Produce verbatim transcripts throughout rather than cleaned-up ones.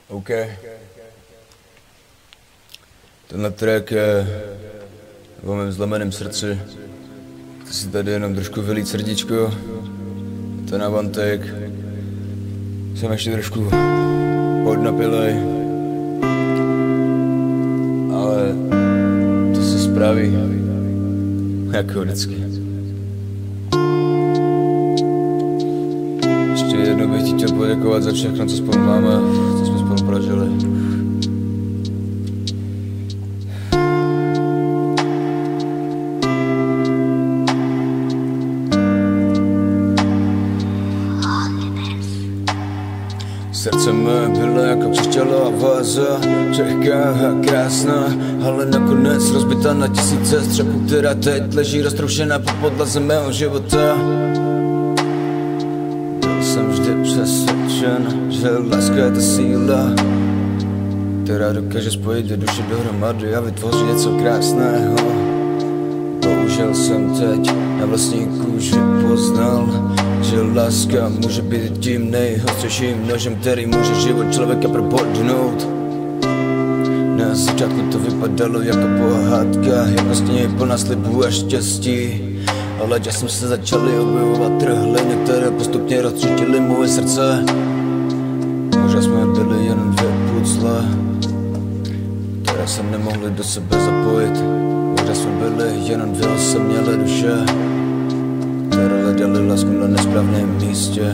OK. Tenhle track je o mém zlomeném srdci. Chci si tady jenom trošku vylít srdíčko. To je na one take. Jsem ještě trošku podnapilej. Ale to se spraví. Jako vždycky. Ještě jednou bych ti chtěl poděkovat za všechno, co spolu máme, co jsme spolu prožili. Srdce mé bylo jako křišťálová váza, křehká a krásná, ale nakonec rozbitá na tisíce střepů, která teď leží roztroušená po podlaze mého života. Byl jsem vždy přesvědčen, že láska je ta síla, která dokáže spojit dvě duše dohromady a vytvořit něco krásného. Bohužel jsem teď na vlastní kůži poznal, že láska může být tím nejhostřejším nožem, který může život člověka probodnout. Na začátku to vypadalo jako pohádka, jako stěně plná slibů a štěstí, ale časem se začaly objevovat trhliny, které postupně roztřítily moje srdce. Možná jsme byli jen dvě pucle, které se nemohly do sebe zapojit. Možná jsme byli jenom dvě osamělé duše, které hledali lásku na nesprávném místě.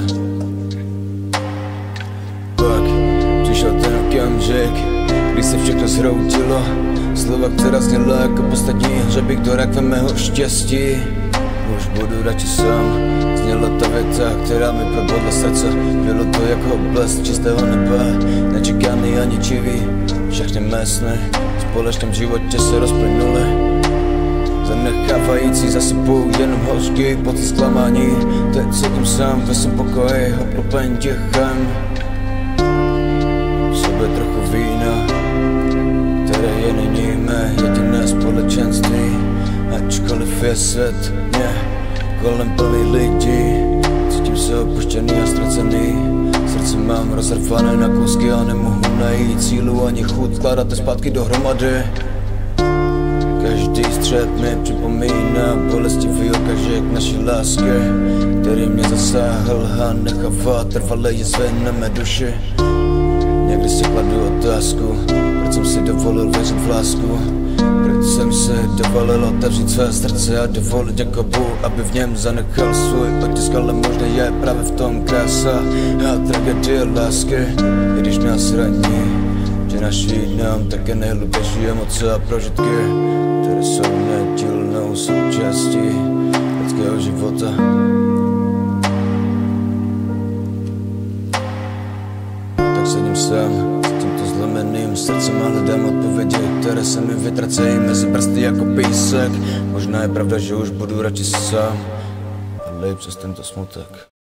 Pak přišel ten okamžik, kdy se všechno zhroutilo. Slova, která zněla jako poslední hřebík do rakve mého štěstí. Už budu radši sám, zněla ta věta, která mi probodla srdce. Bylo to jako blesk čistého nebe, nečekaný a ničivý. Všechny mé sny v společném životě se rozplynuly, zanechávající za sebou jenom hořký pocit zklamání. Teď sedím sám ve svém pokoji, obklopen tichem, v sobě trochu vína, které je nyní mé jediné společenství. Ačkoliv je svět mě kolem plný lidí, cítím se opuštěný a ztracený. Srdce mám rozrvané na kousky a nemohu najít sílu ani chuť skládat to zpátky dohromady. Každý střed mi připomíná bolestivý okamžik naší lásky, který mě zasáhl a nechává trvalé jizvy na mé duši. Někdy si kladu otázku, proč jsem si dovolil věřit v lásku, proč jsem si dovolil otevřít své srdce a dovolit jako Bůh, aby v něm zanechal svůj otisk, ale možná je právě v tom krása a tragédie lásky, i když nás zraní, že naší nám také nejhlubější emoce a prožitky, které jsou nedílnou součástí lidského života. Tak sedím sám s tímto zlomeným srdcem a hledám odpovědi, které se mi vytracejí mezi prsty jako písek. Možná je pravda, že už budu radši sám, ale i přes tento smutek.